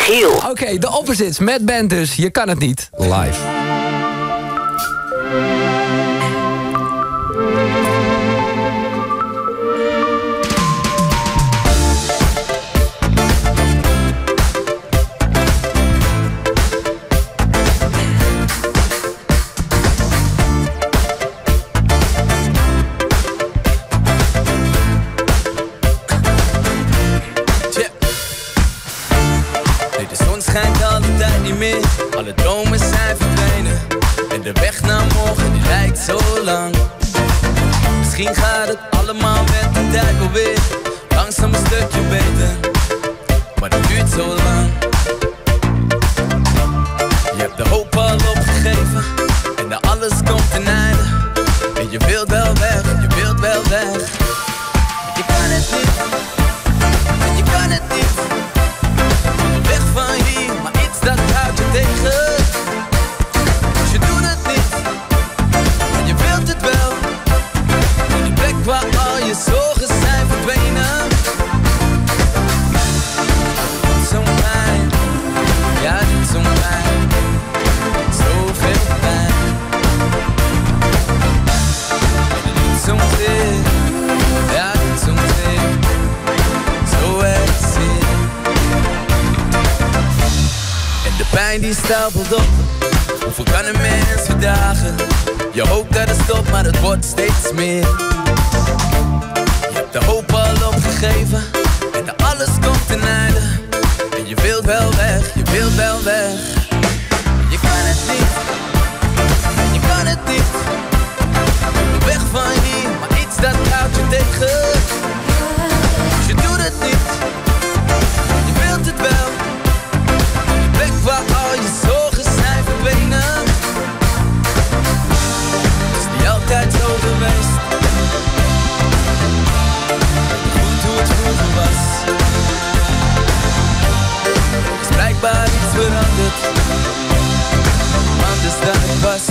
Giel. Oké, de Opposites met band dus. Je kan het niet. Live. Alle dromen zijn verdwenen en de weg naar morgen die lijkt zo lang. Misschien gaat het allemaal met de tijd wel weer langzaam een stukje beter, maar dat duurt zo lang. Je hebt de hoop al opgegeven en de alles komt ten einde. En je wilt wel weg, je wilt wel weg. Je kan het niet, en je kan het niet. Weg van hier, maar iets dat houdt je tegen. Dus je doet het niet, en je wilt het wel. In die plek waar al je zorgen zijn verdwenen. Zo'n pijn, ja dit zo'n pijn. Zoveel pijn. En het doet zo'n zeer, ja dit zo'n zeer. Zo erg zeer. De pijn die stapelt op, hoeveel kan een mens verdragen? Je hoopt dat het stopt, maar het wordt steeds meer. Je hebt de hoop al opgegeven en alles komt ten einde. En je wilt wel weg, je wilt wel weg. Je kan het niet, je kan het niet. Weg van hier, maar iets dat houdt je tegen. Dus je doet het niet, je wilt het wel. Weg waar al je zorgen zijn verdwenen. Het is niet altijd zo geweest. Goed hoe het vroeger was. Er is blijkbaar iets veranderd, anders dan het was.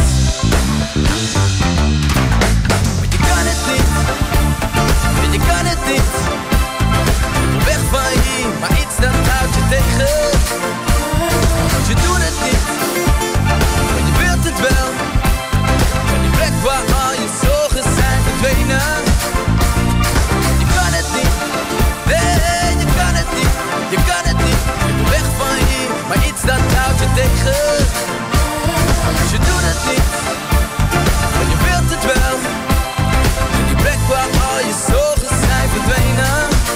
Maar je kan het niet, en je kan het niet. Weg van hier, maar iets dat houdt je tegen. Je doet het niet, maar je wilt het wel. En die plek waar al je zorgen zijn verdwenen. Je kan het niet, nee je kan het niet. Je kan het niet, weg van hier, maar iets dat houdt je tegen. Dus je doet het niet, maar je wilt het wel. En die plek waar al je zorgen zijn verdwenen.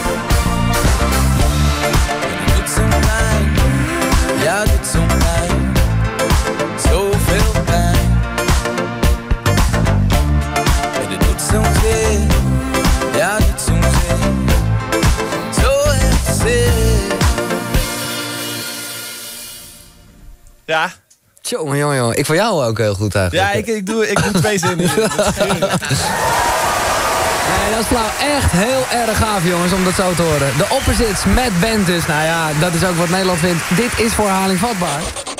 En het doet zo'n pijn. Ja, doet zo'n pijn, zoveel pijn. En het doet zo'n zeer, ja, doet zo'n zeer, zo echt zeer. Ja. Jongen. Ik van jou ook heel goed eigenlijk. Ja, ik doe 2 zinnen. Nee, dat is flauw. Echt heel erg gaaf, jongens, om dat zo te horen. De Opposites met band dus. Nou ja, dat is ook wat Nederland vindt. Dit is voor herhaling vatbaar.